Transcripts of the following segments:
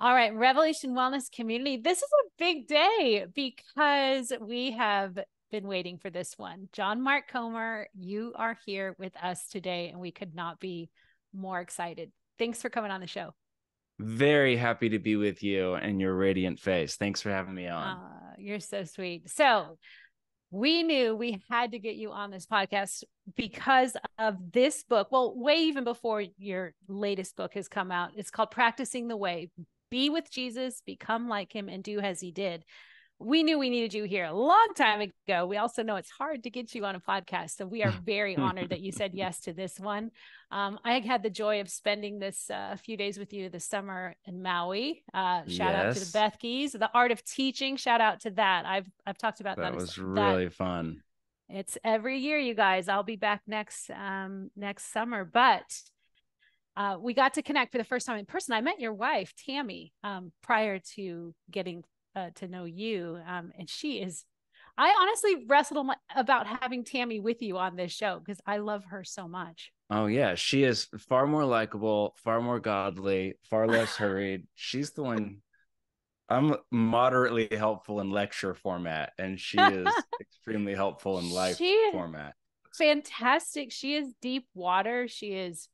All right, Revelation Wellness Community. This is a big day because we have been waiting for this one. John Mark Comer, you are here with us today, and we could not be more excited. Thanks for coming on the show. Very happy to be with you and your radiant face. Thanks for having me on. You're so sweet. So, we knew we had to get you on this podcast because of this book. Well, way even before your latest book has come out. It's called Practicing the Way. Be with Jesus, become like him, and do as he did. We knew we needed you here a long time ago. We also know it's hard to get you on a podcast. So we are very honored that you said yes to this one. I had the joy of spending this a few days with you this summer in Maui. Shout out to the Yes, Bethkes, the art of teaching. Shout out to that. I've talked about that that. was That really fun. it's every year, you guys. I'll be back next summer, but we got to connect for the first time in person. I met your wife, Tammy, prior to getting to know you. And she is, I honestly wrestled about having Tammy with you on this show because I love her so much. Oh yeah, she is far more likable, far more godly, far less hurried. She's the one. I'm moderately helpful in lecture format, and she is extremely helpful in life She format. fantastic. She is deep water. She is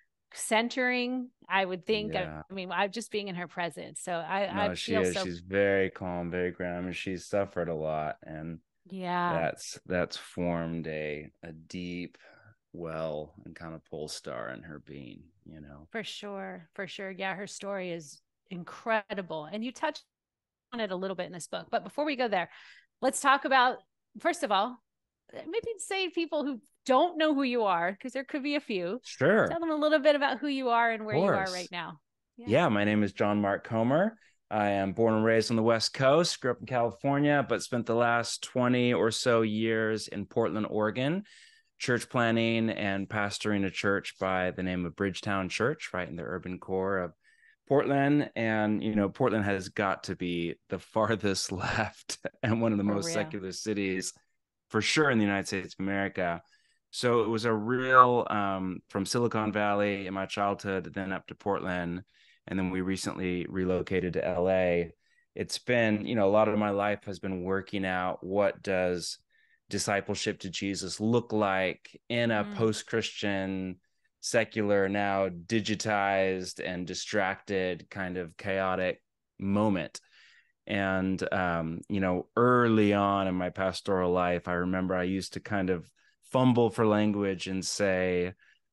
centering, I would think. I Yeah. mean, I'm just being in her presence. So I No, she feel is. so, She's very calm, very grounded. I mean, she's suffered a lot, and yeah, that's formed a deep well and kind of pole star in her being, you know. for sure. For sure. Yeah, her story is incredible. And you touched on it a little bit in this book. But before we go there, let's talk about, first of all, maybe say people who don't know who you are, because there could be a few. Sure, Tell them a little bit about who you are and of where you are right course. now. Yeah. Yeah, my name is John Mark Comer. I am born and raised on the West Coast, grew up in California, but spent the last 20 or so years in Portland, Oregon, church planning and pastoring a church by the name of Bridgetown Church, right in the urban core of Portland. And, you know, Portland has got to be the farthest left and one of the For most real. secular cities for sure in the United States of America. So it was a real from Silicon Valley in my childhood, then up to Portland. And then we recently relocated to LA. It's been, you know, a lot of my life has been working out what does discipleship to Jesus look like in a Mm, post-Christian, secular, now digitized and distracted kind of chaotic moment. And, you know, early on in my pastoral life, I remember I used to kind of fumble for language and say,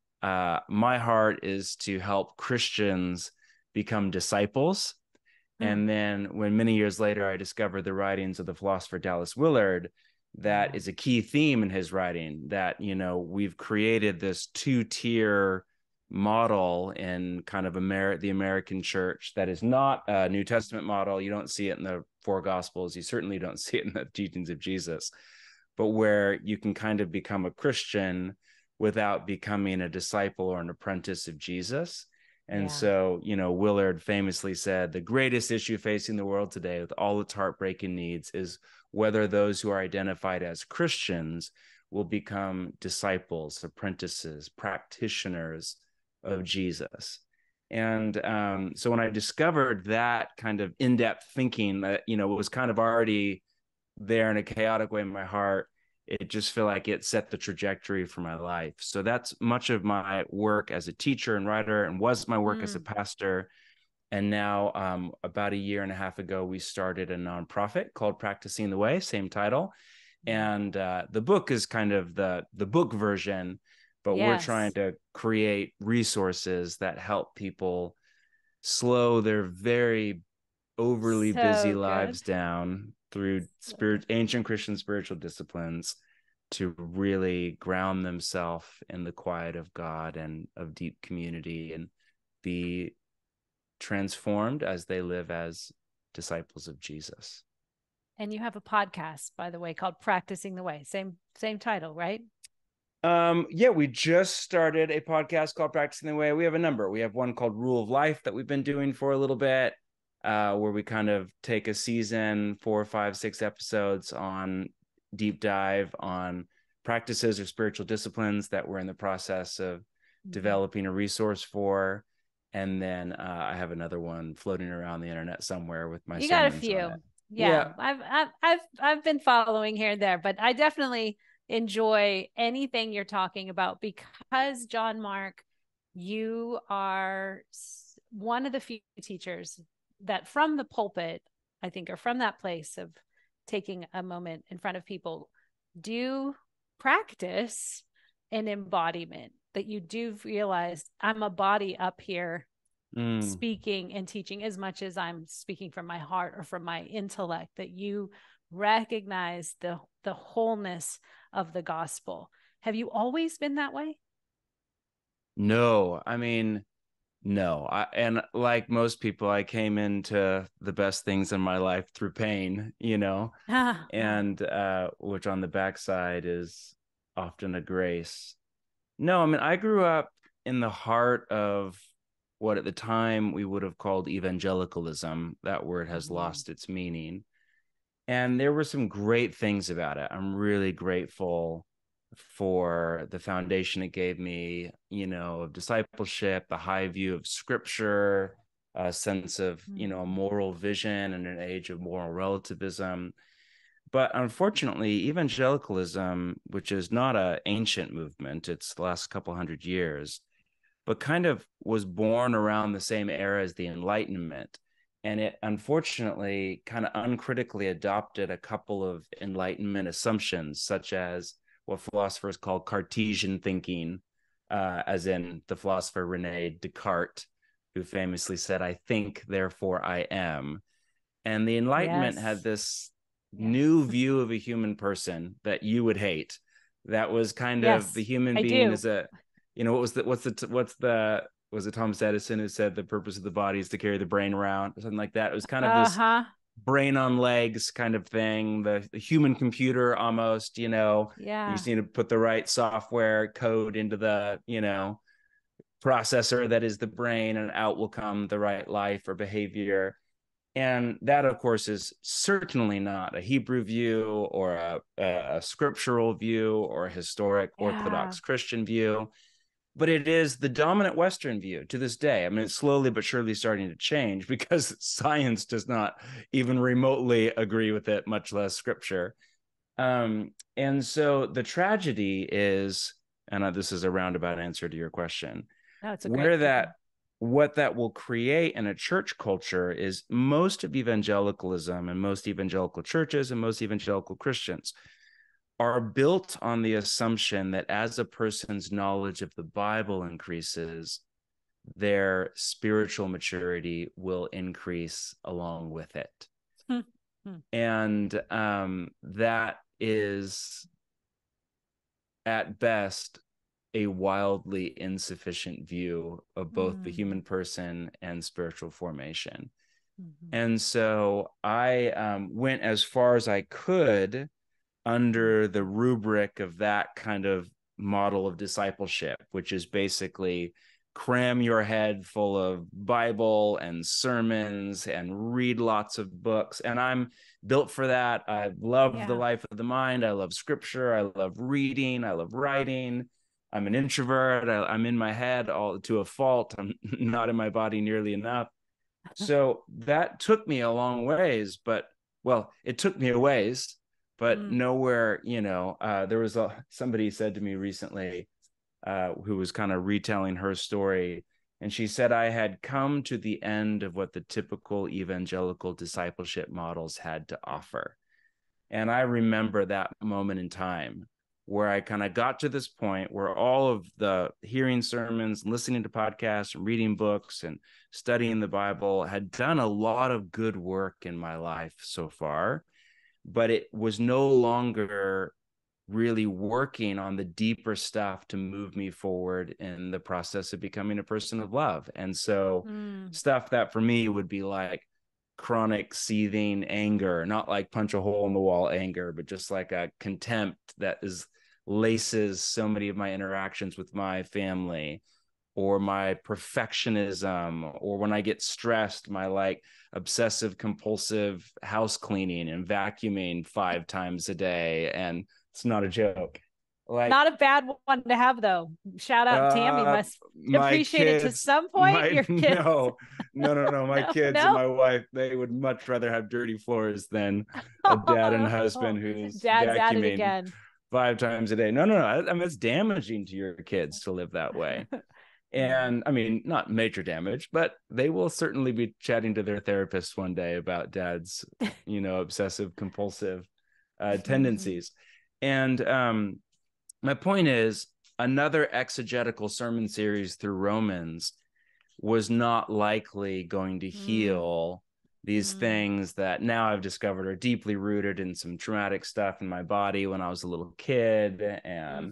my heart is to help Christians become disciples. mm, And then when many years later I discovered the writings of the philosopher Dallas Willard, that yeah. is a key theme in his writing, that, you know, we've created this two-tier model in kind of the American church that is not a New Testament model. You don't see it in the four gospels. You certainly don't see it in the teachings of Jesus, but where you can kind of become a Christian without becoming a disciple or an apprentice of Jesus. And Yeah. so, you know, Willard famously said the greatest issue facing the world today with all its heartbreaking needs is whether those who are identified as Christians will become disciples, apprentices, practitioners of Jesus. And so when I discovered that kind of in-depth thinking that, you know, was kind of already there in a chaotic way in my heart, it just felt like it set the trajectory for my life. So that's much of my work as a teacher and writer, and was my work as a Mm, pastor. And now, about a year and a half ago, we started a nonprofit called Practicing the Way, same title. yeah. And the book is kind of the book version, but we're trying Yes. to create resources that help people slow their very overly busy So good. lives down through So good. ancient Christian spiritual disciplines to really ground themselves in the quiet of God and of deep community and be transformed as they live as disciples of Jesus. And you have a podcast, by the way, called Practicing the Way. Same title, right? Yeah, we just started a podcast called Practicing the Way. We have a number. We have one called Rule of Life that we've been doing for a little bit, where we kind of take a season, 4, 5, 6 episodes on deep dive on practices or spiritual disciplines that we're in the process of Mm-hmm. developing a resource for. And then I have another one floating around the internet somewhere with my You got a sermons on it. few. Yeah. Yeah. I've been following here and there, but I definitely enjoy anything you're talking about because John Mark, you are one of the few teachers that from the pulpit, I think, or from that place of taking a moment in front of people, do practice an embodiment that you do realize I'm a body up here Mm. speaking and teaching as much as I'm speaking from my heart or from my intellect, that you recognize the wholeness of the gospel. Have you always been that way? No, I mean, no. And like most people, I came into the best things in my life through pain, Ah, ah, and which on the backside is often a grace. No, I mean, I grew up in the heart of what at the time we would have called evangelicalism. That word has mhm, lost its meaning. And there were some great things about it. I'm really grateful for the foundation it gave me, of discipleship, the high view of scripture, a sense of, a mhm, moral vision in an age of moral relativism. But unfortunately, evangelicalism, which is not an ancient movement, it's the last couple hundred years, but kind of was born around the same era as the Enlightenment. And it unfortunately kind of uncritically adopted a couple of Enlightenment assumptions, such as what philosophers call Cartesian thinking, as in the philosopher Rene Descartes, who famously said, I think, therefore I am. And the Enlightenment had yes, this yes, new view of a human person that you would hate. That was kind of the yes, human I being do. as a, was it Thomas Edison who said the purpose of the body is to carry the brain around or something like that? It was kind of this Uh-huh. brain on legs kind of thing, the human computer almost, you Yeah. just need to put the right software code into the, processor that is the brain, and out will come the right life or behavior. And that, of course, is certainly not a Hebrew view or a scriptural view or a historic Yeah. Orthodox Christian view, but it is the dominant Western view to this day. I mean, it's slowly but surely starting to change because science does not even remotely agree with it, much less scripture. And so the tragedy is, and this is a roundabout answer to your question, No, it's a great where that one. what that will create in a church culture is most of evangelicalism and most evangelical churches and most evangelical Christians are built on the assumption that as a person's knowledge of the Bible increases, their spiritual maturity will increase along with it. Hmm, hmm, And that is at best a wildly insufficient view of both the hmm, human person and spiritual formation. mhm, And so I went as far as I could under the mhm. rubric of that kind of model of discipleship, which is basically cram your head full of Bible and sermons and read lots of books. And I'm built for that. I love the Yeah. life of the mind. I love scripture. I love reading. I love writing. I'm an introvert. I'm in my head all to a fault. I'm not in my body nearly enough. So that took me a long ways, but well, it took me a ways, but Mm, nowhere, there was somebody said to me recently, who was kind of retelling her story. And she said, I had come to the end of what the typical evangelical discipleship models had to offer. And I remember that moment in time where I kind of got to this point where all of the hearing sermons, listening to podcasts, and reading books and studying the Bible had done a lot of good work in my life so far, but it was no longer really working on the deeper stuff to move me forward in the process of becoming a person of love. And so mm, stuff that for me would be like chronic seething anger, not like punch a hole in the wall anger, but just like a contempt that is laces so many of my interactions with my family, or my perfectionism, or when I get stressed, my like obsessive compulsive house cleaning and vacuuming 5 times a day. And it's not a joke. Like, Not a bad one to have, though. Shout out Tammy uh, must my appreciate it to kids some point. my Your kids, no, no, no, no. My no, kids and no. my wife, they would much rather have dirty floors than a dad and husband who's Dad's at it vacuuming again. 5 times a day. No, no, no. I mean, it's damaging to your kids to live that way. And I mean, not major damage, but they will certainly be chatting to their therapist one day about dad's, obsessive compulsive tendencies. And my point is, another exegetical sermon series through Romans was not likely going to heal these things that now I've discovered are deeply rooted in some traumatic stuff in my body when I was a little kid, and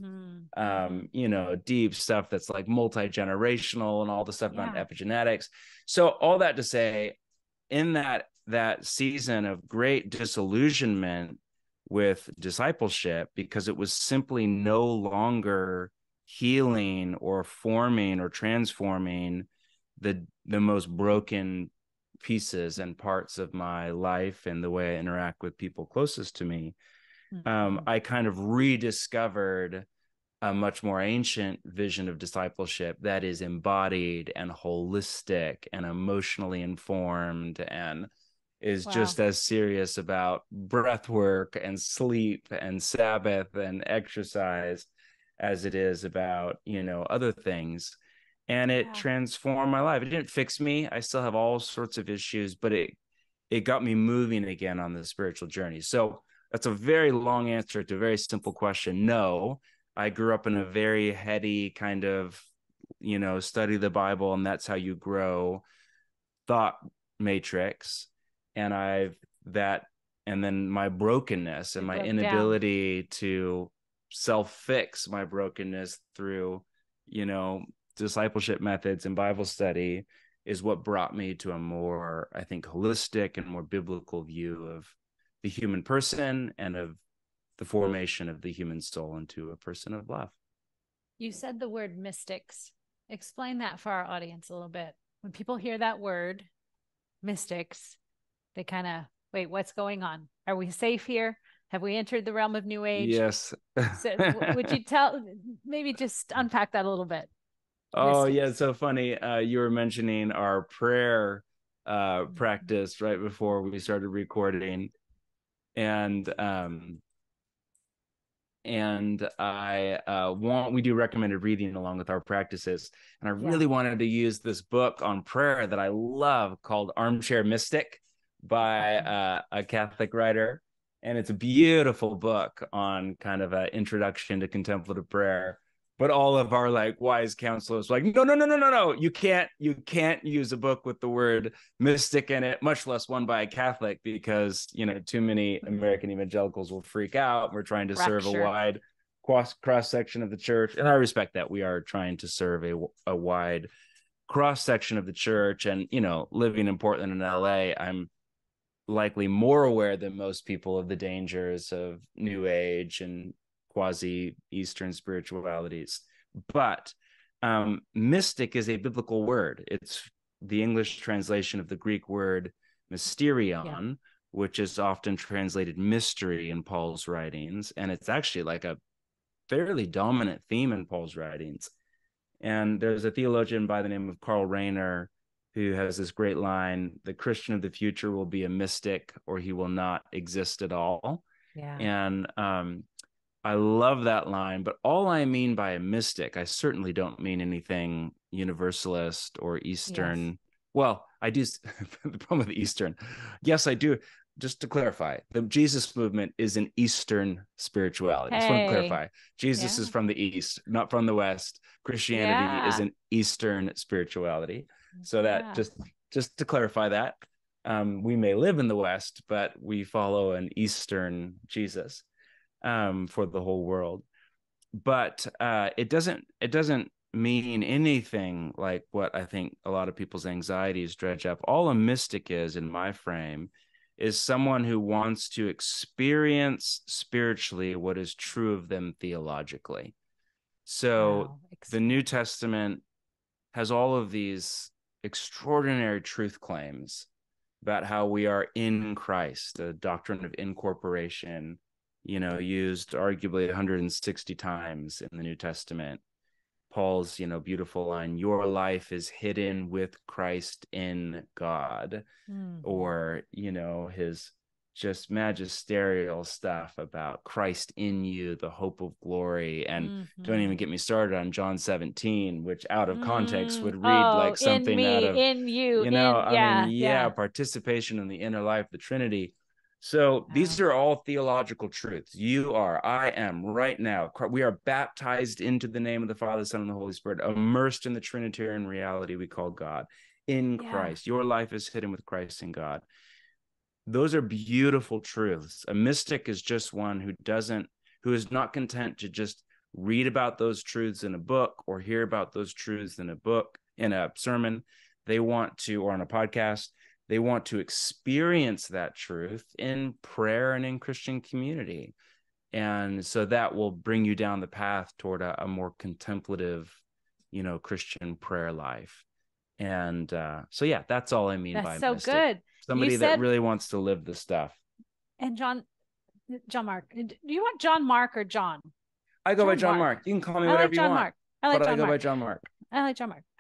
deep stuff that's like multi-generational and all the stuff about epigenetics. So all that to say, in that season of great disillusionment with discipleship, because it was simply no longer healing or forming or transforming the most broken pieces and parts of my life and the way I interact with people closest to me. I kind of rediscovered a much more ancient vision of discipleship that is embodied and holistic and emotionally informed, and is just as serious about breath work and sleep and Sabbath and exercise as it is about, other things. And it transformed my life. It didn't fix me. I still have all sorts of issues, but it got me moving again on the spiritual journey. So that's a very long answer to a very simple question. No, I grew up in a very heady kind of, study the Bible and that's how you grow thought matrix. And and then my brokenness and my inability to self-fix my brokenness through, discipleship methods and Bible study is what brought me to a more, I think, holistic and more biblical view of the human person and of the formation of the human soul into a person of love. You said the word mystics. Explain that for our audience a little bit. When people hear that word, mystics, they kind of, wait, what's going on? Are we safe here? Have we entered the realm of New Age? Yes. So would you maybe just unpack that a little bit? Oh, mystics. Yeah, it's so funny. You were mentioning our prayer practice right before we started recording. And we do recommended reading along with our practices. And I really wanted to use this book on prayer that I love called Armchair Mystic by a Catholic writer. And it's a beautiful book on kind of an introduction to contemplative prayer. But all of our like wise counselors were like, no. You can't use a book with the word mystic in it, much less one by a Catholic, because, too many American evangelicals will freak out. We're trying to serve a wide cross section of the church. And I respect that. We are trying to serve a wide cross section of the church. And, living in Portland and LA, I'm likely more aware than most people of the dangers of New Age and quasi Eastern spiritualities. But mystic is a biblical word. It's the English translation of the Greek word mysterion, which is often translated mystery in Paul's writings. And it's actually like a fairly dominant theme in Paul's writings. And there's a theologian by the name of Karl Rahner who has this great line: the Christian of the future will be a mystic or he will not exist at all. And I love that line, but all I mean by a mystic, I certainly don't mean anything universalist or Eastern. Well, I do. The problem with Eastern, yes, I do. Just to clarify, the Jesus movement is an Eastern spirituality. Just want to clarify. Jesus is from the East, not from the West. Christianity is an Eastern spirituality. So that just to clarify that, we may live in the West, but we follow an Eastern Jesus for the whole world. But it doesn't mean anything like what I think a lot of people's anxieties dredge up. All a mystic is, in my frame, is someone who wants to experience spiritually what is true of them theologically. So the New Testament has all of these extraordinary truth claims about how we are in Christ, the doctrine of incorporation, used arguably 160 times in the New Testament. Paul's, beautiful line, your life is hidden with Christ in God, or, his just magisterial stuff about Christ in you, the hope of glory. And don't even get me started on John 17, which out of context would read Oh, like in something out me, of, in you, in, I mean, yeah, yeah, yeah. participation in the inner life, the Trinity. So these are all theological truths. You are, I am right now. We are baptized into the name of the Father, Son, and the Holy Spirit, immersed in the Trinitarian reality we call God in Yeah. Christ. Your life is hidden with Christ in God. Those are beautiful truths. A mystic is just one who is not content to just read about those truths in a book or hear about those truths in a book, in a sermon. They want to, or on a podcast, they want to experience that truth in prayer and in Christian community. And so that will bring you down the path toward a more contemplative, Christian prayer life. And so, yeah, that's all I mean That's by so mystic. good. You Somebody that said, really wants to live the stuff. and John Mark, do you want John Mark or John? I go by John John Mark. Mark. You can call me I like whatever you John want, Mark. I like but I John go by Mark. John Mark. I like John Mark.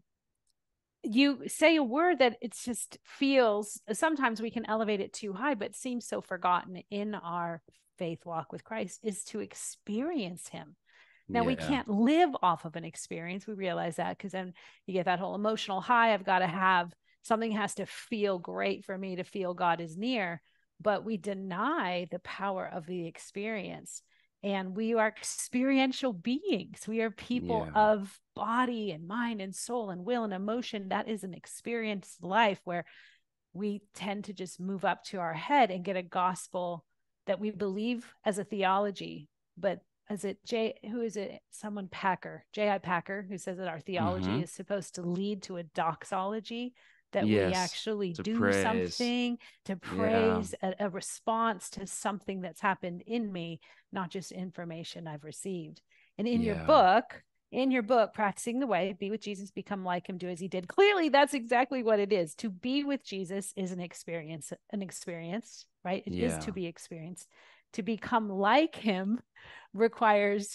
You say a word that it just feels, sometimes we can elevate it too high, but seems so forgotten in our faith walk with Christ, is to experience him. Now, we Yeah. can't live off of an experience. We realize that, because then you get that whole emotional high. I've got to have something, has to feel great for me to feel God is near. But we deny the power of the experience. And we are experiential beings. We are people Yeah. of body and mind and soul and will and emotion. That is an experienced life where we tend to just move up to our head and get a gospel that we believe as a theology. But is it who is it? Someone Packer, J.I. Packer, who says that our theology Mm-hmm. is supposed to lead to a doxology, that we Yes. actually To do praise. something to Yeah. praise, a response to something that's happened in me, not just information I've received. And Yeah. in your book, Practicing the Way, Be with Jesus, Become like him, Do as he did. Clearly, that's exactly what it is. To be with Jesus is an experience, right? It is to Yeah. be experienced. To become like him requires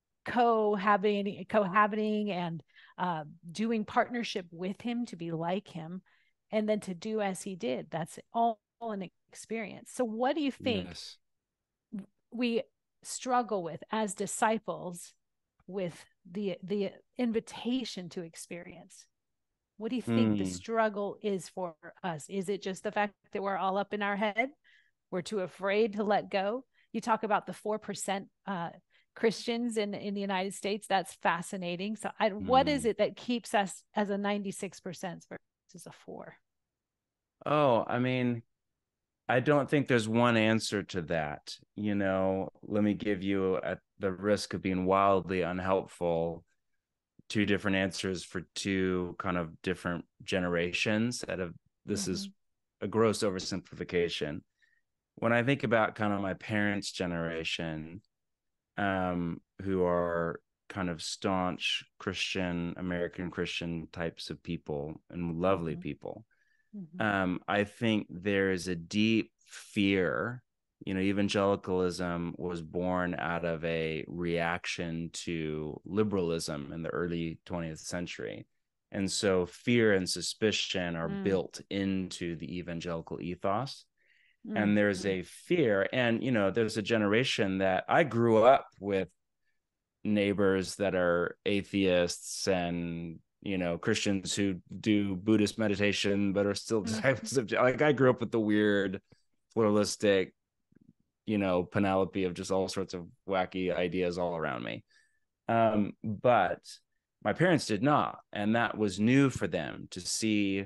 cohabiting and doing partnership with him to be like him, and then to do as he did. That's all an experience. So what do you think Yes. we struggle with as disciples with the invitation to experience? What do you think the Mm. struggle is for us? Is it just the fact that we're all up in our head? We're too afraid to let go. You talk about the 4% Christians in the United States. That's fascinating. So what is Mm. it that keeps us as a 96% versus a 4? Oh, I mean, I don't think there's one answer to that. Let me give you, at the risk of being wildly unhelpful, two different answers for two kind of different generations. This is Mm-hmm. a gross oversimplification. When I think about kind of my parents' generation, who are kind of staunch Christian, American Christian types of people and lovely Mm-hmm. people, Mm-hmm. I think there is a deep fear. Evangelicalism was born out of a reaction to liberalism in the early 20th century. And so fear and suspicion are Mm-hmm. built into the evangelical ethos. And there's Mm-hmm. a fear. And, there's a generation that I grew up with neighbors that are atheists and Christians who do Buddhist meditation but are still disciples of, like, I grew up with the weird pluralistic panoply of just all sorts of wacky ideas all around me, but my parents did not, and that was new for them to see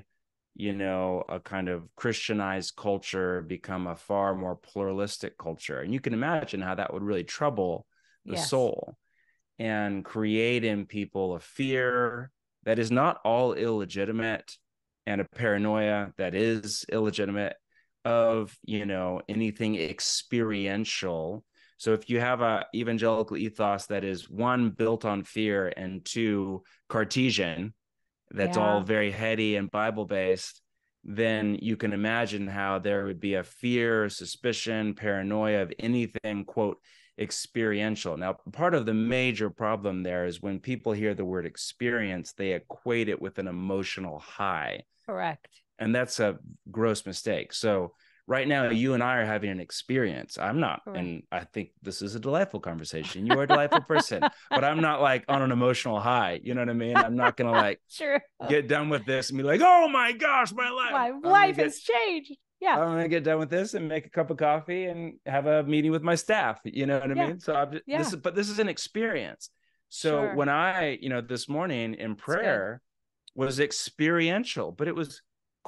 a kind of Christianized culture become a far more pluralistic culture. And you can imagine how that would really trouble the Yes. soul and create in people a fear that is not all illegitimate, and a paranoia that is illegitimate, of anything experiential. So if you have a evangelical ethos that is, one, built on fear, and two, Cartesian, that's all Yeah. very heady and Bible based, then you can imagine how there would be a fear, suspicion, paranoia of anything, quote, experiential. Now, part of the major problem there is when people hear the word experience, they equate it with an emotional high. Correct. And that's a gross mistake. So right now, you and I are having an experience. I'm not, Correct. and I think this is a delightful conversation. You are a delightful person, but I'm not like on an emotional high. You know what I mean? I'm not gonna like Sure. get done with this and be like, oh my gosh, my life. My life has changed. Yeah. I'm gonna get done with this and make a cup of coffee and have a meeting with my staff. You know what I Yeah. mean? So Yeah. this is an experience. So Sure. when I, this morning in prayer was experiential, but it was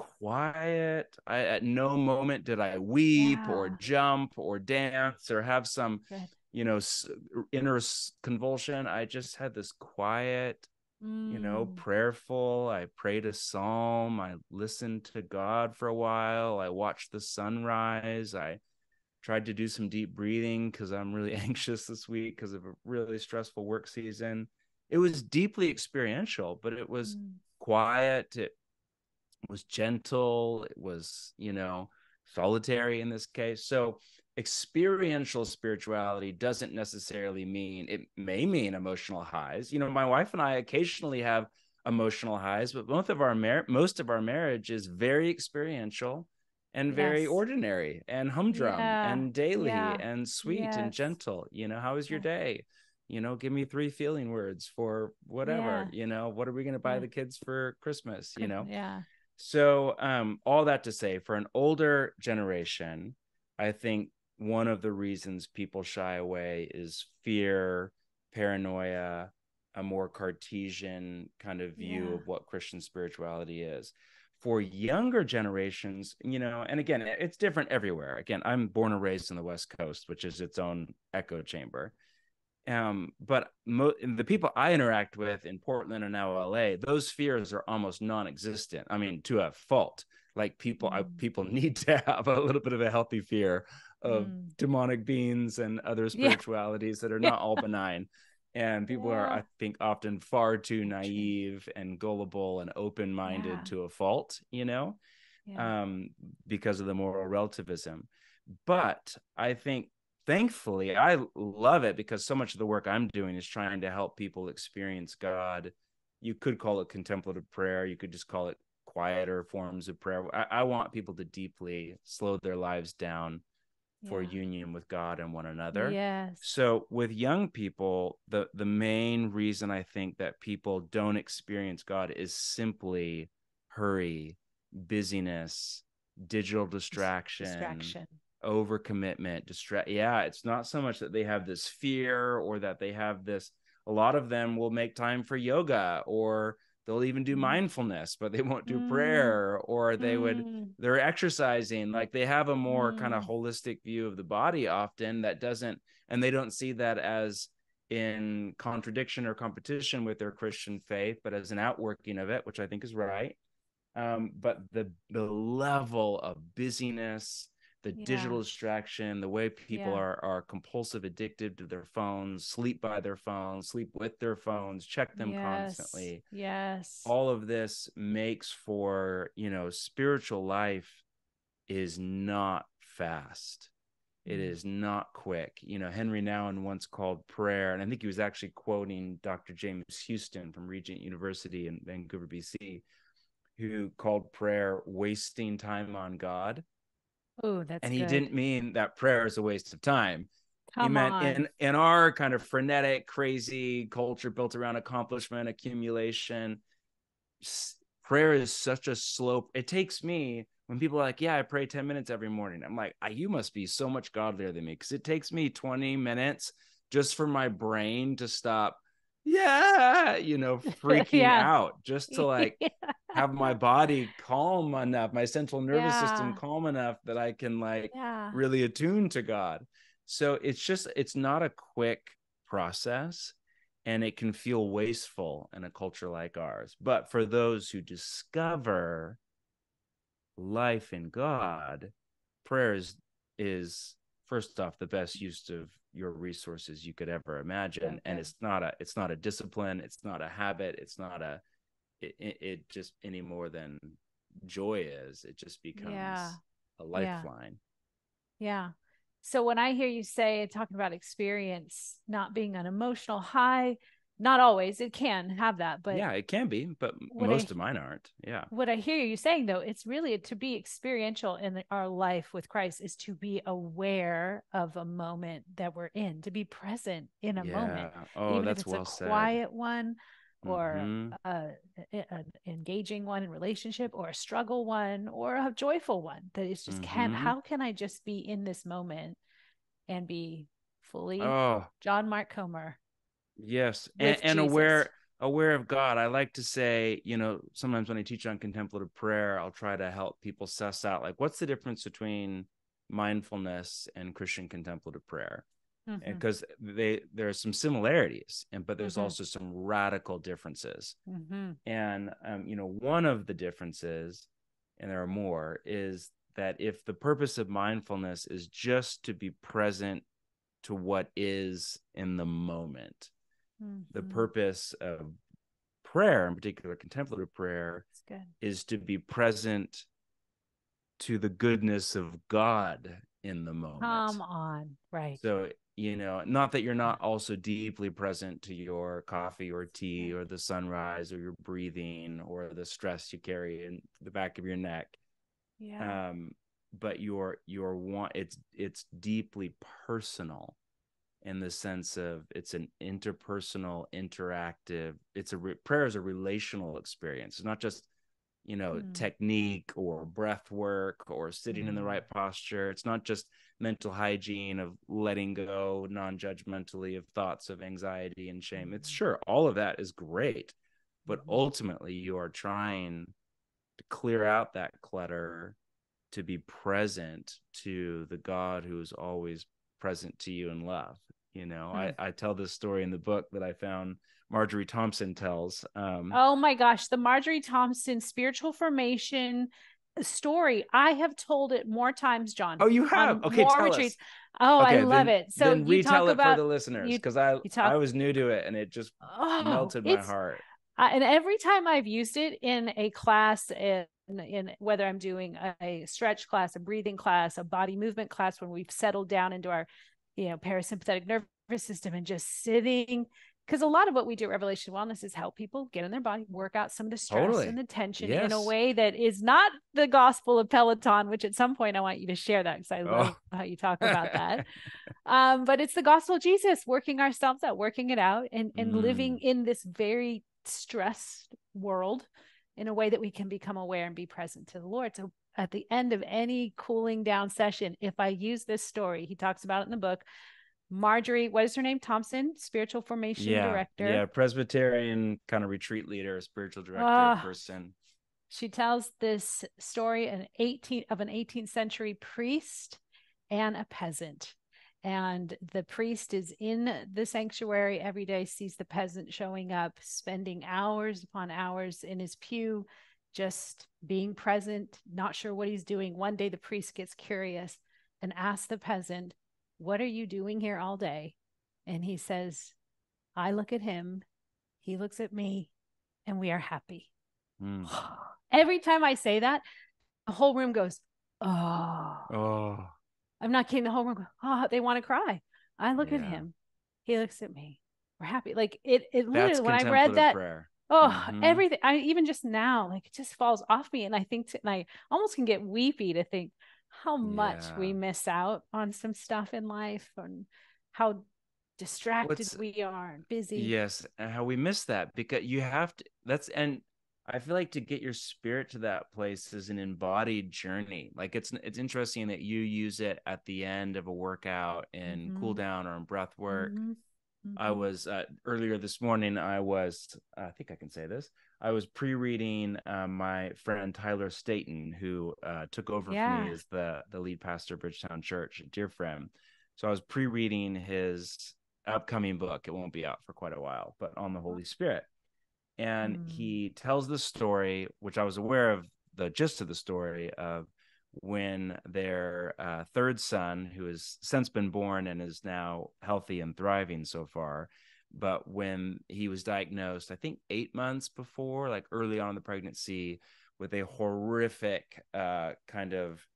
quiet. At no moment did I weep or Yeah. jump or dance or have some, Good. inner convulsion. I just had this quiet, Mm. prayerful. I prayed a psalm. I listened to God for a while. I watched the sunrise. I tried to do some deep breathing because I'm really anxious this week because of a really stressful work season. It was deeply experiential, but it was quiet. It was gentle. It was, solitary in this case. So experiential spirituality doesn't necessarily mean, it may mean emotional highs. My wife and I occasionally have emotional highs, but most of our marriage is very experiential and very Yes. ordinary and humdrum Yeah. and daily Yeah. and sweet and Yes. gentle. How was your Yeah. day? Give me 3 feeling words for whatever. Yeah. What are we going to buy Yeah. the kids for Christmas? Yeah. So, all that to say, for an older generation, I think one of the reasons people shy away is fear, paranoia, a more Cartesian kind of view Yeah. of what Christian spirituality is. For younger generations, and again, it's different everywhere. Again, I'm born and raised in the West Coast, which is its own echo chamber. But the people I interact with in Portland and now LA, those fears are almost non-existent. I mean, to a fault. Like people need to have a little bit of a healthy fear of Mm. demonic beings and other Yeah. spiritualities that are Yeah. not all benign. And people are, Yeah. I think, often far too True. naive and gullible and open-minded Yeah. to a fault, Yeah. um, because of the moral relativism. But I think, thankfully, I love it because so much of the work I'm doing is trying to help people experience God. You could call it contemplative prayer. You could just call it quieter forms of prayer. I want people to deeply slow their lives down for Yeah. union with God and one another. Yes. So with young people, the main reason I think that people don't experience God is simply hurry, busyness, digital distraction, Distraction. overcommitment, yeah, it's not so much that they have this fear or that they have this. A lot of them will make time for yoga, or they'll even do Mm. mindfulness, but they won't do Mm. prayer, or Mm. they're exercising. Like, they have a more kind of Mm. holistic view of the body often that doesn't, and they don't see that as in contradiction or competition with their Christian faith, but as an outworking of it, which I think is right. But the level of busyness, the Yeah. digital distraction, the way people Yeah. are compulsive, addicted to their phones, sleep by their phones, sleep with their phones, check them Yes. constantly. Yes. All of this makes for, spiritual life is not fast. It Mm. is not quick. Henry Nouwen once called prayer, and I think he was actually quoting Dr. James Houston from Regent University in Vancouver, BC, who called prayer wasting time on God. Oh, that's And he good. didn't mean that prayer is a waste of time. He Come meant on. in our kind of frenetic, crazy culture built around accomplishment, accumulation, prayer is such a slow. It takes me, when people are like, yeah, I pray 10 minutes every morning, I'm like, you must be so much godlier than me, because it takes me 20 minutes just for my brain to stop, yeah, freaking Yeah. out, just to like have my body calm enough, my central nervous system Yeah. calm enough that I can like Yeah. really attune to God. So it's not a quick process, and it can feel wasteful in a culture like ours. But for those who discover life in God, prayer is first off the best use of your resources you could ever imagine. So And good. it's not a discipline, it's not a habit, it's not a it just any more than joy is. It just Yeah. becomes a Yeah. lifeline. Yeah. So when I hear you say talking about experience not being an emotional high, not always, it can have that, but Yeah, it can be, but what most I of mine aren't. Yeah. what I hear you saying though, it's really to be experiential in our life with Christ is to be aware of a moment that we're in, to be present in a moment, Yeah. Oh, even if that's it's a well said. quiet one or Mm-hmm. an engaging one in relationship or a struggle one or a joyful one that is just Mm-hmm. how can I just be in this moment and be fully Oh, John Mark Comer yes. with And Jesus. aware of God. I like to say, sometimes when I teach on contemplative prayer, I'll try to help people suss out like what's the difference between mindfulness and Christian contemplative prayer. Mm-hmm, Because there are some similarities, but there's mm-hmm, also some radical differences. mm-hmm, And one of the differences, and there are more, is that if the purpose of mindfulness is just to be present to what is in the moment, the mm-hmm. purpose of prayer, in particular contemplative prayer, It's good. is to be present to the goodness of God in the Come moment. on. Right. So, not that you're not also deeply present to your coffee or tea Right. or the sunrise or your breathing or the stress you carry in the back of your neck. Yeah. Um, but your want it's deeply personal in the sense of it's an interpersonal, interactive. Prayer is a relational experience. It's not just Mm. technique or breath work or sitting in the Mm. right posture. It's not just mental hygiene of letting go non-judgmentally of thoughts of anxiety and shame. It's Mm. sure all of that is great, but Mm-hmm. ultimately you are trying to clear out that clutter to be present to the God who is always present to you in love. Mm. I tell this story in the book that I found Marjorie Thompson tells. Oh my gosh, the Marjorie Thompson spiritual formation story. I have told it more times, John, Oh, you have? on Okay, more tell retreats. us. Oh, I Okay, love then it. So then you talk retell it for about the listeners you because I you talk I was new to it and it just oh, melted my it's heart. and every time I've used it in a class in whether I'm doing a stretch class, a breathing class, a body movement class, when we've settled down into our, parasympathetic nervous system and just sitting, because a lot of what we do at Revelation Wellness is help people get in their body, work out some of the stress and Totally. the tension in a Yes. way that is not the gospel of Peloton, which at some point I want you to share that because I love Oh. how you talk about that. But it's the gospel of Jesus, working ourselves out, working it out, and living Mm. in this very stressed world in a way that we can become aware and be present to the Lord. So at the end of any cooling down session, if I use this story, he talks about it in the book. Marjorie, what is her name? Thompson, spiritual formation Yeah. director. Yeah. Presbyterian kind of retreat leader, spiritual director Uh, person. she tells this story of an 18th century priest and a peasant. And the priest is in the sanctuary every day, sees the peasant showing up, spending hours upon hours in his pew, just being present, not sure what he's doing. One day, the priest gets curious and asks the peasant, "What are you doing here all day?" And he says, "I look at him, he looks at me, and we are happy." Mm. Every time I say that, the whole room goes, "Oh." Oh, I'm not kidding. The whole room goes, "Oh," they want to cry. I look at yeah. him. He looks at me. We're happy. Like it That's literally, when I read contemplative that, prayer. oh, Mm-hmm. everything, I even just now, like it just falls off me. And I think, and I almost can get weepy to think how much we Yeah. miss out on some stuff in life and how distracted What's we are and busy. Yes, and how we miss that because you have to. And I feel like to get your spirit to that place is an embodied journey. Like it's interesting that you use it at the end of a workout in cool Mm-hmm. down or in breath work. Mm-hmm. I Mm-hmm. was earlier this morning. I think I can say this. I was pre-reading my friend Tyler Staton, who took over for me Yeah. as the lead pastor of Bridgetown Church, a dear friend. So I was pre-reading his upcoming book. It won't be out for quite a while, but on the Holy Spirit. And Mm. he tells the story, which I was aware of the gist of the story of when their third son, who has since been born and is now healthy and thriving so far, but when he was diagnosed, I think 8 months before, like early on in the pregnancy, with a horrific kind of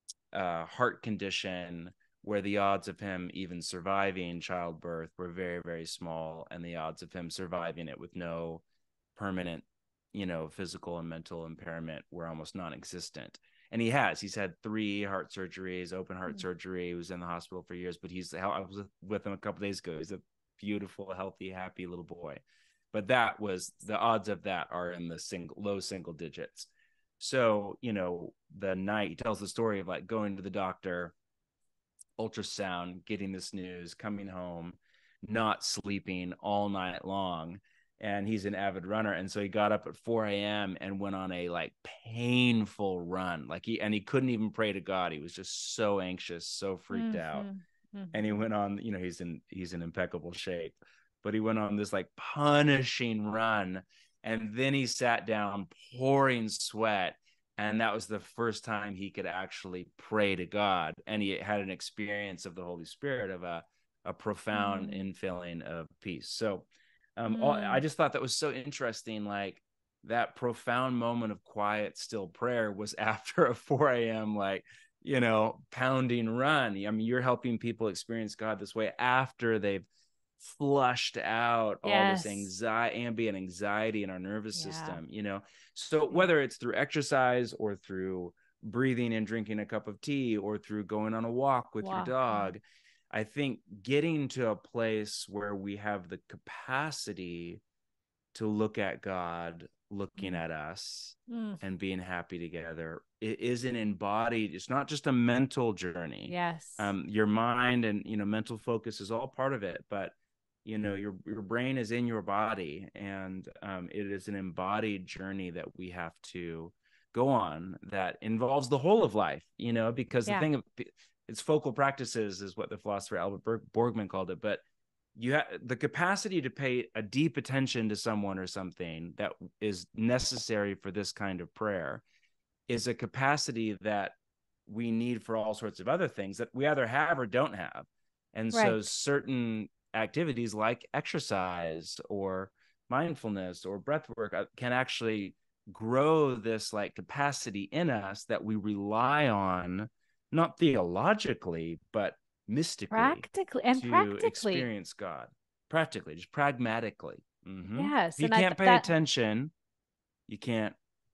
heart condition where the odds of him even surviving childbirth were very, very small, and the odds of him surviving it with no permanent, physical and mental impairment were almost non-existent. And he's had 3 heart surgeries, open heart surgery. He was in the hospital for years, but I was with him a couple days ago. He's a beautiful, healthy, happy little boy. But that was, the odds of that are in the low single digits. So, the night he tells the story of like going to the doctor, ultrasound, getting this news, coming home, not sleeping all night long. And he's an avid runner. And so he got up at 4 a.m. and went on a like painful run. He couldn't even pray to God. He was just so anxious, so freaked out. And he went on, he's in impeccable shape, but he went on this like punishing run. And then he sat down pouring sweat. And that was the first time he could actually pray to God. And he had an experience of the Holy Spirit, of a profound infilling of peace. So I just thought that was so interesting. Like, that profound moment of quiet, still prayer was after a 4 a.m., like, pounding run. I mean, you're helping people experience God this way after they've flushed out all this ambient anxiety in our nervous system, So whether it's through exercise or through breathing and drinking a cup of tea or through going on a walk with your dog, I think getting to a place where we have the capacity to look at God looking at us and being happy together, it is an embodied, it's not just a mental journey. Your mind and mental focus is all part of it, but your brain is in your body, and it is an embodied journey that we have to go on that involves the whole of life, because the thing of it's focal practices is what the philosopher Albert Borgman called it. But you have the capacity to pay a deep attention to someone or something that is necessary for this kind of prayer is a capacity that we need for all sorts of other things that we either have or don't have. And so certain activities like exercise or mindfulness or breath work can actually grow this like capacity in us that we rely on, not theologically, but mystically, practically experience God. Practically, just pragmatically. If you can't pay attention, you can't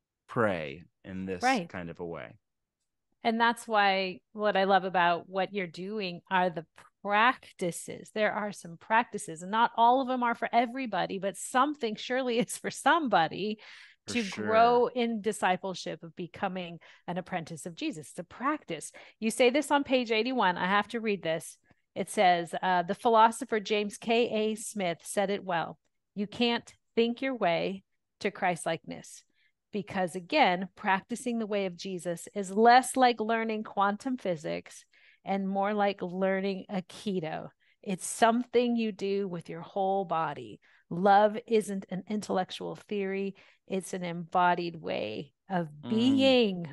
pray in this kind of a way. And that's why what I love about what you're doing are the practices. There are some practices, and not all of them are for everybody, but something surely is for somebody to grow in discipleship of becoming an apprentice of Jesus. It's a practice. You say this on page 81. I have to read this. It says, the philosopher James K.A. Smith said it well. You can't think your way to Christ-likeness. Because again, practicing the way of Jesus is less like learning quantum physics and more like learning Aikido. It's something you do with your whole body. Love isn't an intellectual theory. It's an embodied way of being.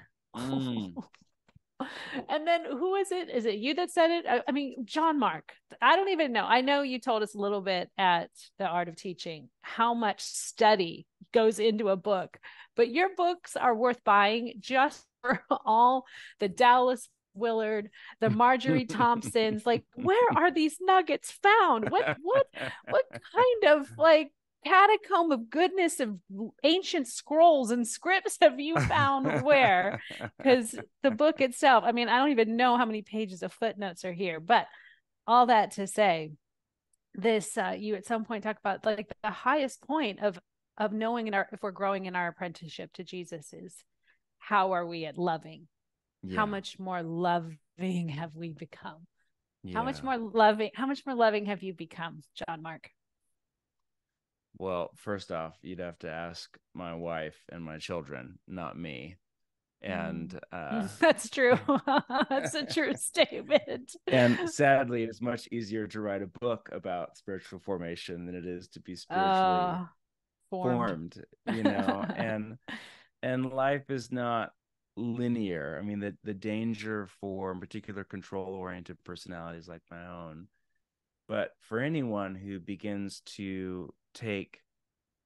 And then who is it? Is it you that said it? I mean, John Mark. I don't even know. I know you told us a little bit at the Art of Teaching how much study goes into a book, but your books are worth buying just for all the Dallas Willard, the Marjorie Thompsons. Like, where are these nuggets found? What kind of like catacomb of goodness of ancient scrolls and scripts have you found where? Because the book itself, I mean, I don't even know how many pages of footnotes are here, but all that to say this, you at some point talk about like the highest point of knowing if we're growing in our apprenticeship to Jesus is how are we at loving? How much more loving have we become? How much more loving have you become, John Mark? Well, first off, you'd have to ask my wife and my children, not me. And that's true. That's a true statement. And sadly, it's much easier to write a book about spiritual formation than it is to be spiritually formed, and life is not linear. I mean, the danger for in particular control-oriented personalities like my own, but for anyone who begins to take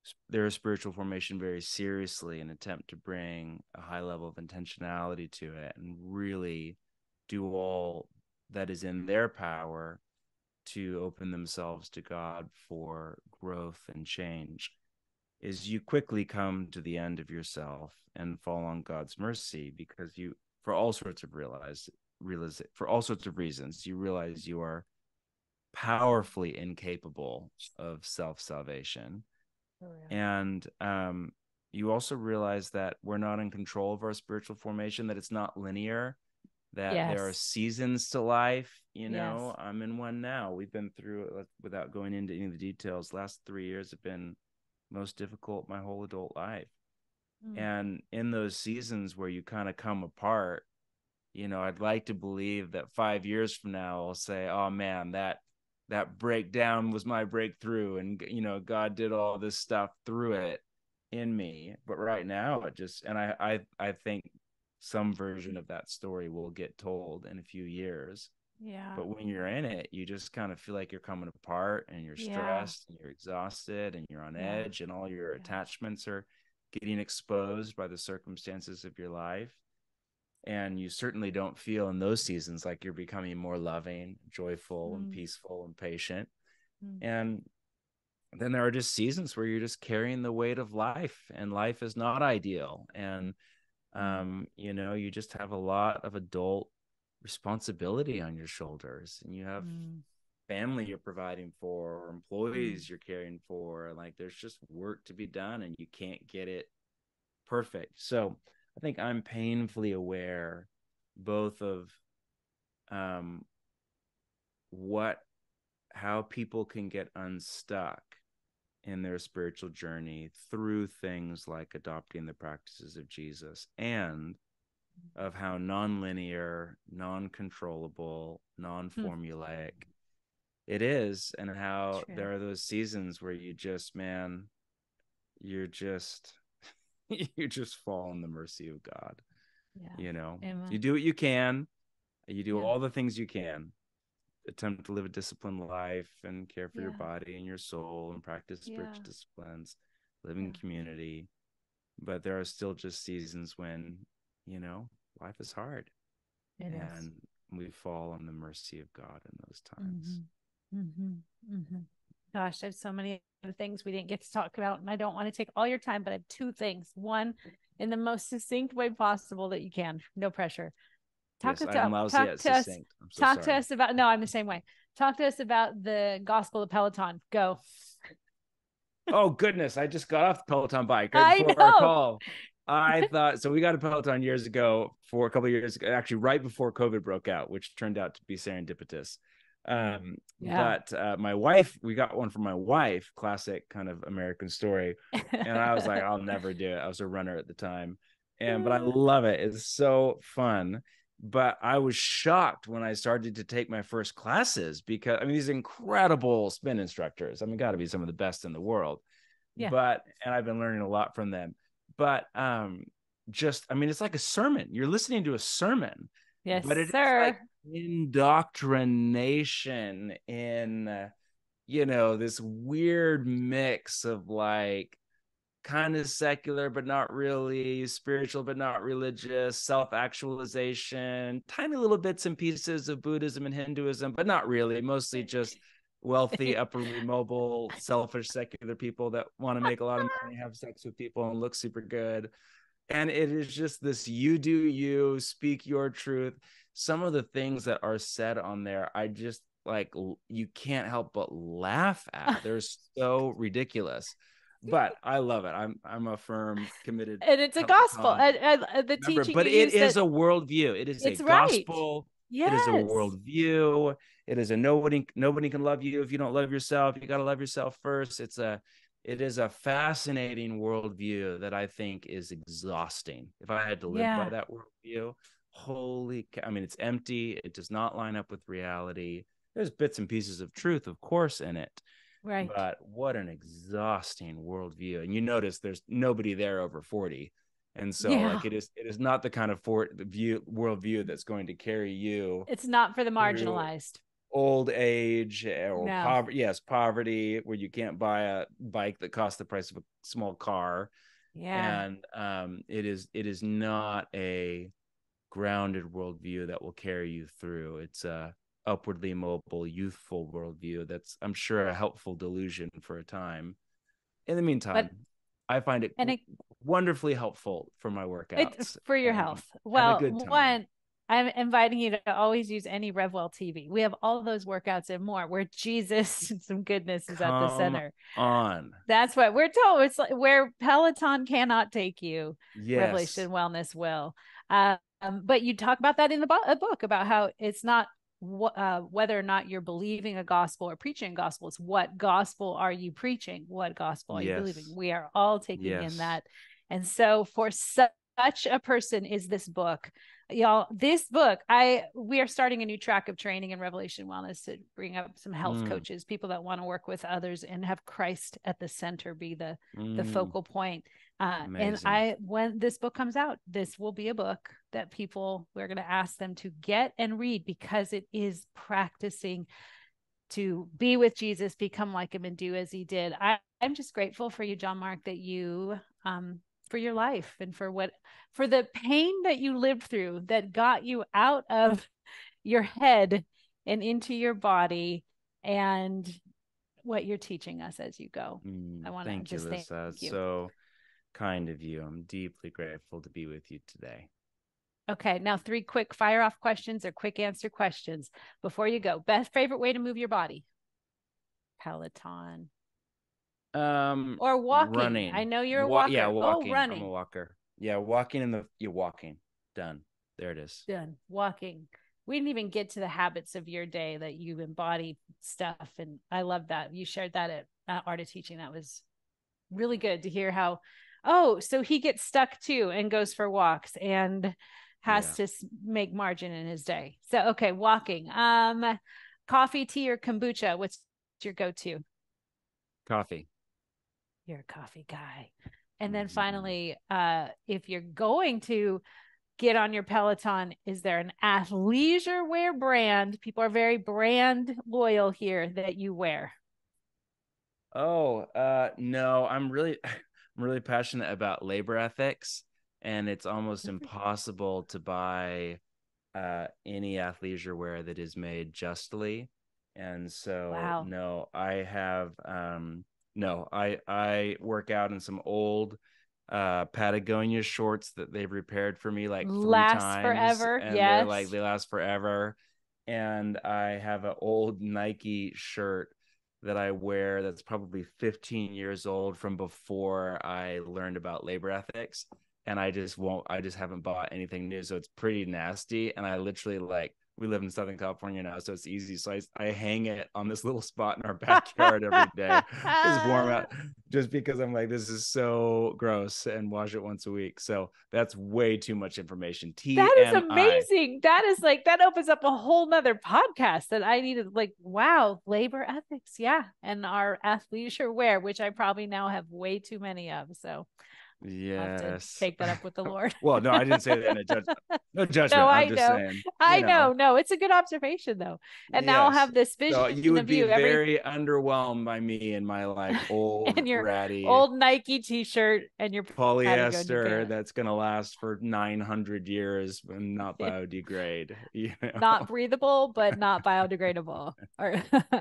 their spiritual formation very seriously and attempt to bring a high level of intentionality to it and really do all that is in their power to open themselves to God for growth and change, is you quickly come to the end of yourself and fall on God's mercy, because you, for all sorts of for all sorts of reasons, you realize you are powerfully incapable of self-salvation. And you also realize that we're not in control of our spiritual formation, that it's not linear, that there are Yes. seasons to life. Yes. I'm in one now. We've been through it, without going into any of the details. Last 3 years have been most difficult my whole adult life. Mm. And in those seasons where you kind of come apart, I'd like to believe that 5 years from now I'll say, oh man, that breakdown was my breakthrough, and God did all this stuff through it in me. But right now it just, and I think some version of that story will get told in a few years. Yeah. But when you're in it, you just kind of feel like you're coming apart, and you're Yeah. stressed, and you're exhausted, and you're on Yeah. edge, and all your Yeah. attachments are getting exposed by the circumstances of your life. And you certainly don't feel in those seasons like you're becoming more loving, joyful, and peaceful and patient. And then there are just seasons where you're just carrying the weight of life, and life is not ideal. And you just have a lot of adult responsibility on your shoulders, and you have family you're providing for, or employees you're caring for. Like, there's just work to be done, and you can't get it perfect. So I think I'm painfully aware both of how people can get unstuck in their spiritual journey through things like adopting the practices of Jesus, and of how nonlinear, non-controllable, non-formulaic it is, and how there are those seasons where you just, man, you're just you just fall in the mercy of God. You do what you can, you do all the things you can, attempt to live a disciplined life and care for your body and your soul and practice spiritual disciplines, live in community. But there are still just seasons when, life is hard, and we fall on the mercy of God in those times. Gosh, there's so many other things we didn't get to talk about, and I don't want to take all your time, but I have two things. One, in the most succinct way possible that you can, no pressure. I'm so to us about, no, I'm the same way. Talk to us about the Gospel of Peloton. Go. Oh goodness, I just got off the Peloton bike right I before our know. call. I thought, so we got a Peloton years ago, for a couple of years ago, actually right before COVID broke out, which turned out to be serendipitous. But my wife, we got one for my wife, classic kind of American story. And I was like, I'll never do it. I was a runner at the time. But I love it. It's so fun. But I was shocked when I started to take my first classes, because these incredible spin instructors, got to be some of the best in the world. And I've been learning a lot from them. But it's like a sermon. You're listening to a sermon. Yes, but it sir. is like indoctrination in this weird mix of like kind of secular but not really, spiritual but not religious, self-actualization, tiny little bits and pieces of Buddhism and Hinduism, but not really, mostly just wealthy, upperly mobile, selfish, secular people that want to make a lot of money, have sex with people, and look super good. And it is just this, you do you, speak your truth. Some of the things that are said on there, I just like, you can't help but laugh at. They're so ridiculous. But I love it. I'm a firm, committed, and it's a gospel. The member, teaching but you it is that, a worldview. It is a it's right. gospel. Yes. It is a worldview. It is a nobody can love you if you don't love yourself. You got to love yourself first. It is a fascinating worldview that I think is exhausting. If I had to live by that worldview, holy cow. It's empty. It does not line up with reality. There's bits and pieces of truth, of course, in it. Right. But what an exhausting worldview. And you notice there's nobody there over 40. And so like it is not the kind of worldview that's going to carry you. It's not for the marginalized. old age or No. poverty. Yes, poverty where you can't buy a bike that costs the price of a small car. Yeah. And it is not a grounded worldview that will carry you through. It's a upwardly mobile, youthful worldview that's, I'm sure, a helpful delusion for a time. In the But meantime, I find it and it wonderfully helpful for my It workouts for your and health. have a Well, good time. one, I'm inviting you to always use any RevWell TV. We have all those workouts and more where Jesus and some goodness is at the Come center. on. That's what we're told. It's like where Peloton cannot take you, Yes. Revelation Wellness will. But you talk about that in the book about how it's not whether or not you're believing a gospel or preaching a gospel. It's what gospel are you preaching? What gospel are you believing? Yes. We are all taking in Yes. that. And so for such a person is this book. Y'all, this book, we are starting a new track of training in Revelation Wellness to bring up some health Mm, coaches, people that want to work with others and have Christ at the center be the mm, focal point. And amazing. when this book comes out, this will be a book that we're going to ask them to get and read because it is practicing to be with Jesus, become like him, and do as he did. I'm just grateful for you, John Mark, that you, for your life and for the pain that you lived through that got you out of your head and into your body, and what you're teaching us as you go. I want to Thank you, just thank Lisa. It's you. so kind of you. I'm deeply grateful to be with you today. Okay, now 3 quick fire off questions or quick answer questions before you go. Best favorite way to move your body? Peloton or walking? I Running. know you're a Yeah, walker. Oh, walking. I'm a running. walker. Yeah, walking you're walking. Done. There it is. Done. Walking. We didn't even get to the habits of your day that you embody stuff. And I love that. You shared that at Art of Teaching. That was really good to hear how, oh, so he gets stuck too and goes for walks and has Yeah. to make margin in his day. So, okay, walking. Coffee, tea, or kombucha? What's your go-to? Coffee. You're a coffee guy. And then Mm-hmm. finally, if you're going to get on your Peloton, is there an athleisure wear brand? People are very brand loyal here that you wear. Oh, no, I'm really passionate about labor ethics, and it's almost impossible to buy any athleisure wear that is made justly. And so Wow. no, I have no, I work out in some old Patagonia shorts that they've repaired for me like three Lasts times, forever. and Yes. they last forever. And I have an old Nike shirt that I wear that's probably 15 years old from before I learned about labor ethics. And I just haven't bought anything new. So it's pretty nasty. And I literally we live in Southern California now, so it's easy. So I hang it on this little spot in our backyard every day. It's warm out just because I'm like, this is so gross, and wash it once a week. So that's way too much information. That is TMI. amazing. That is like, that opens up a whole nother podcast that I needed. Like, wow, labor ethics. Yeah. And our athleisure wear, which I probably now have way too many of. So I'll have to Yes. take that up with the Lord. Well, no, I didn't say that in a judgment. No No, judgment. I'm I just know. saying, I know. No, it's a good observation though. And now I'll yes. have this So vision you would of be you very underwhelmed by me in my old in your ratty old Nike t-shirt and your Patagonia polyester pants. that's going to last for 900 years and not biodegrade, you Not know. breathable, but not biodegradable. Or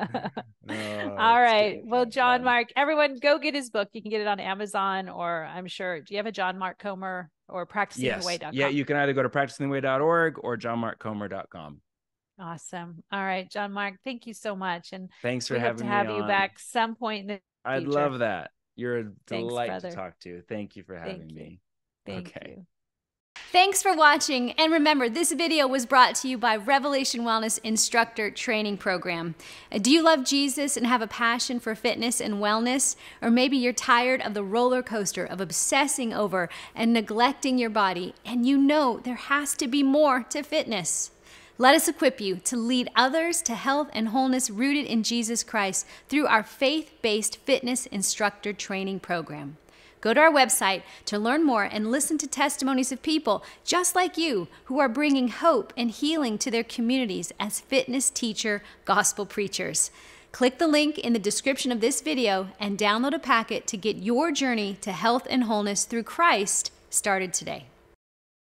Oh, all it's right. getting Well, kind of John fun. Mark, everyone go get his book. You can get it on Amazon, or I'm sure, do you have a John Mark Comer or Yes. Yeah, practicingtheway.com? you can either go to practicingtheway.org or johnmarkcomer.com. Awesome. All right, John Mark, thank you so much. And Thanks for we hope to having me have you on. back some point in the I'd future. love that. You're a Thanks, delight to brother. talk to. Thank you for Thank having you. me. Thank Okay. you. Thanks for watching, and remember, this video was brought to you by Revelation Wellness Instructor Training Program. Do you love Jesus and have a passion for fitness and wellness? Or maybe you're tired of the roller coaster of obsessing over and neglecting your body, and you know there has to be more to fitness. Let us equip you to lead others to health and wholeness rooted in Jesus Christ through our faith-based fitness instructor training program. Go to our website to learn more and listen to testimonies of people just like you who are bringing hope and healing to their communities as fitness teacher gospel preachers. Click the link in the description of this video and download a packet to get your journey to health and wholeness through Christ started today.